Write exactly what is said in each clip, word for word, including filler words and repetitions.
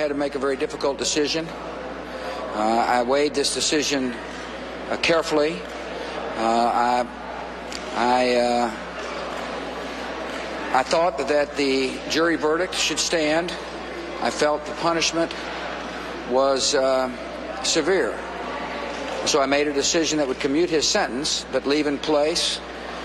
had to make a very difficult decision. Uh, I weighed this decision uh, carefully. Uh, I, I, uh, I thought that the jury verdict should stand. I felt the punishment was uh, severe. So I made a decision that would commute his sentence, but leave in place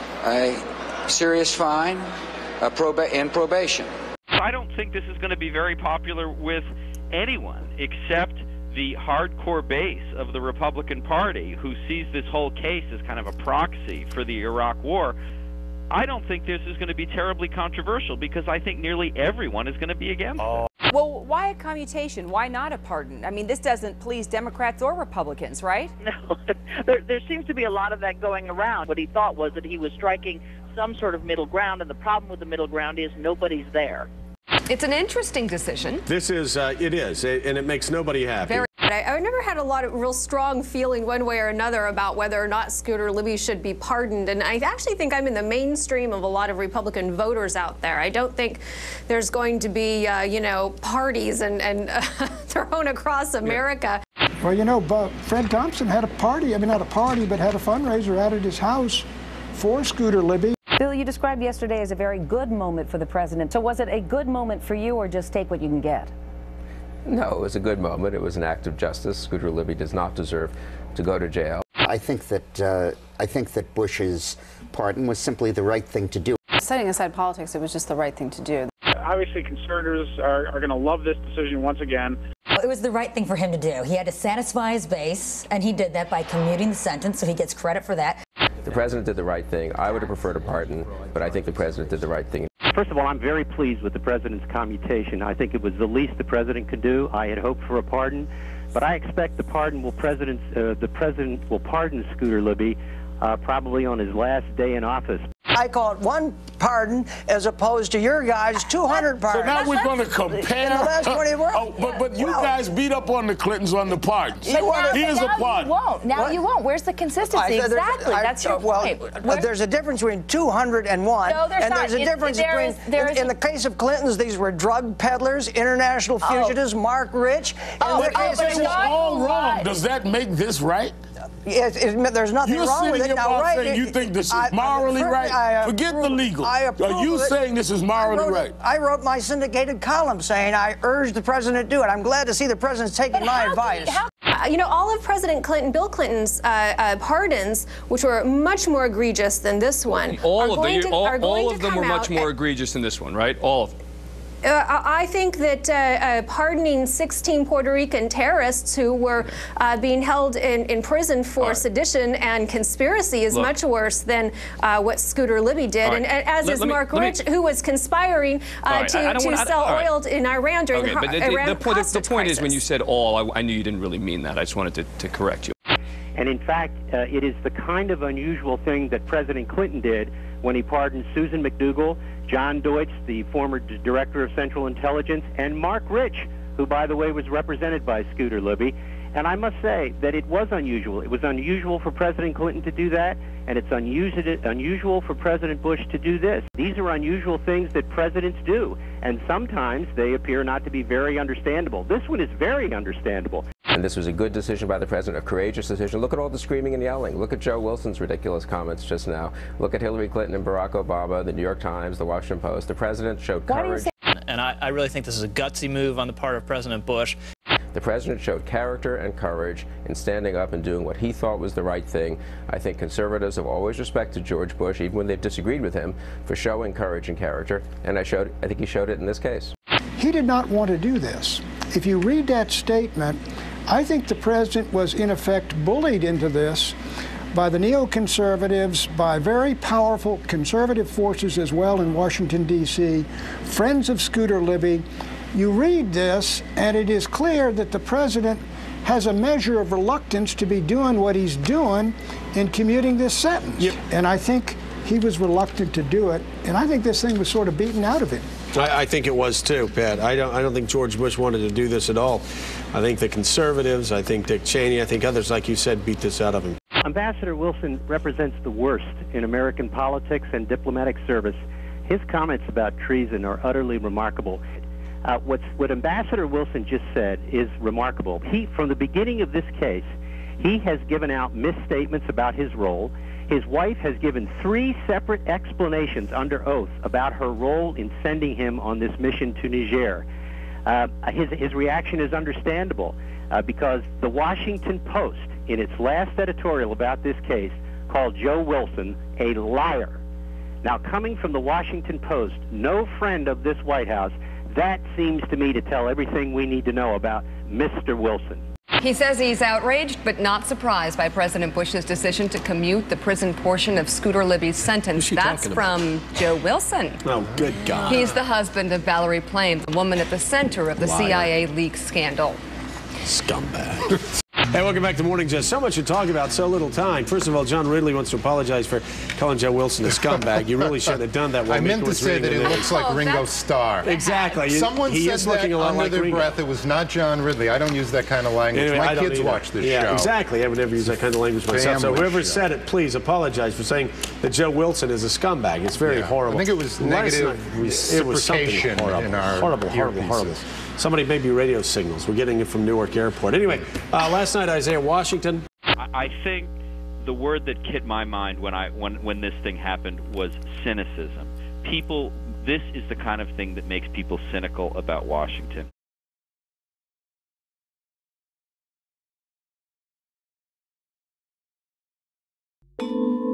a serious fine uh, proba- in probation. I don't think this is going to be very popular with anyone except the hardcore base of the Republican Party, who sees this whole case as kind of a proxy for the Iraq War. I don't think this is going to be terribly controversial because I think nearly everyone is going to be against it. Well, why a commutation? Why not a pardon? I mean, this doesn't please Democrats or Republicans, right? No, there, there seems to be a lot of that going around. What he thought was that he was striking some sort of middle ground, and the problem with the middle ground is nobody's there. It's an interesting decision. This is, uh, it is, and it makes nobody happy. Very I, I never had a lot of real strong feeling one way or another about whether or not Scooter Libby should be pardoned, and I actually think I'm in the mainstream of a lot of Republican voters out there. I don't think there's going to be, uh, you know, parties and, and uh, thrown across America. Yeah. Well, you know, Fred Thompson had a party, I mean, not a party, but had a fundraiser out at his house for Scooter Libby. Bill, you described yesterday as a very good moment for the president. So was it a good moment for you, or just take what you can get? No, it was a good moment. It was an act of justice. Scooter Libby does not deserve to go to jail. I think that uh, I think that Bush's pardon was simply the right thing to do. Setting aside politics, it was just the right thing to do. Obviously, conservatives are, are going to love this decision once again. It was the right thing for him to do. He had to satisfy his base, and he did that by commuting the sentence, so he gets credit for that. The president did the right thing. I would have preferred a pardon, but I think the president did the right thing. First of all, I'm very pleased with the president's commutation. I think it was the least the president could do. I had hoped for a pardon, but I expect the pardon will president uh, the president will pardon Scooter Libby uh, probably on his last day in office. I call it one pardon as opposed to your guys' two hundred pardons. So now we're going to compare. In the last twenty world. Oh, but but you well, guys beat up on the Clintons on the pardons. But now, Here's but now a pardon. You won't. Now what? You won't. Where's the consistency? Exactly. I, That's your well, point. Well, there's a difference between two hundred and one. No, there's and not. there's a it, difference there between. Is, there in, is in the case of Clintons, these were drug peddlers, international fugitives, oh. Mark Rich. Oh, and oh, this is all wrong. Does that make this right? It, it, there's nothing You're wrong with it. Now, right, saying you think this is I, morally I, right? I Forget the legal. I Are you it. saying this is morally I wrote, right? I wrote my syndicated column saying I urged the president to do it. I'm glad to see the president's taking but my how advice. He, how Uh, you know, all of President Clinton, Bill Clinton's uh, uh, pardons, which were much more egregious than this one, all of them, the, all, all of them were much more egregious than this one, right? All of them. Uh, I think that uh, uh, pardoning sixteen Puerto Rican terrorists who were uh, being held in, in prison for right. sedition and conspiracy is Look. much worse than uh, what Scooter Libby did, right. and, and as let, is let Mark me, Rich, me... who was conspiring uh, right. to, to wanna, sell right. oil in Iran during okay, the, but the, Iran the, the, point, the point crisis. is, when you said all, I, I knew you didn't really mean that. I just wanted to, to correct you. And in fact, uh, it is the kind of unusual thing that President Clinton did when he pardoned Susan McDougal, John Deutsch, the former d director of Central Intelligence, and Mark Rich, who, by the way, was represented by Scooter Libby. And I must say that it was unusual. It was unusual for President Clinton to do that, and it's unusual, unusual for President Bush to do this. These are unusual things that presidents do, and sometimes they appear not to be very understandable. This one is very understandable. And this was a good decision by the president, a courageous decision. Look at all the screaming and yelling. Look at Joe Wilson's ridiculous comments just now. Look at Hillary Clinton and Barack Obama, the New York Times, the Washington Post. The president showed courage. And I, I really think this is a gutsy move on the part of President Bush. The president showed character and courage in standing up and doing what he thought was the right thing. I think conservatives have always respected George Bush, even when they've disagreed with him, for showing courage and character. And I showed, I think he showed it in this case. He did not want to do this. If you read that statement, I think the president was in effect bullied into this by the neoconservatives, by very powerful conservative forces as well in Washington, D C, friends of Scooter Libby. You read this, and it is clear that the president has a measure of reluctance to be doing what he's doing in commuting this sentence. Yep. And I think he was reluctant to do it, and I think this thing was sort of beaten out of him. I, I think it was too, Pat. I don't, I don't think George Bush wanted to do this at all. I think the conservatives, I think Dick Cheney, I think others, like you said, beat this out of him. Ambassador Wilson represents the worst in American politics and diplomatic service. His comments about treason are utterly remarkable. Uh, what's, what Ambassador Wilson just said is remarkable. He, from the beginning of this case, he has given out misstatements about his role. His wife has given three separate explanations under oath about her role in sending him on this mission to Niger. Uh, his, his reaction is understandable uh, because the Washington Post, in its last editorial about this case, called Joe Wilson a liar. Now, coming from the Washington Post, no friend of this White House, that seems to me to tell everything we need to know about Mister Wilson. He says he's outraged but not surprised by President Bush's decision to commute the prison portion of Scooter Libby's sentence. That's from Joe Wilson. Oh, good God. He's the husband of Valerie Plame, the woman at the center of the Liar. C I A leak scandal. Scumbag. Hey, welcome back to Morning Joe. So much to talk about, so little time. First of all, John Ridley wants to apologize for calling Joe Wilson a scumbag. You really shouldn't have done that. I meant to say that it looks like Oh, Ringo that's- Starr. Exactly. Someone he said is that looking a lot under like their Ringo. breath. It was not John Ridley. I don't use that kind of language. Anyway, I My don't kids either. watch this yeah, show. exactly. I would never use that kind of language myself. So Family whoever show. said it, please apologize for saying that Joe Wilson is a scumbag. It's very Yeah. horrible. I think it was Last negative night, it was something reciprocation horrible. in our horrible, horrible, earpieces. horrible. Somebody made me radio signals. We're getting it from Newark Airport. Anyway, uh, last night Isaiah Washington. I, I think the word that hit my mind when I when when this thing happened was cynicism. People, this is the kind of thing that makes people cynical about Washington. you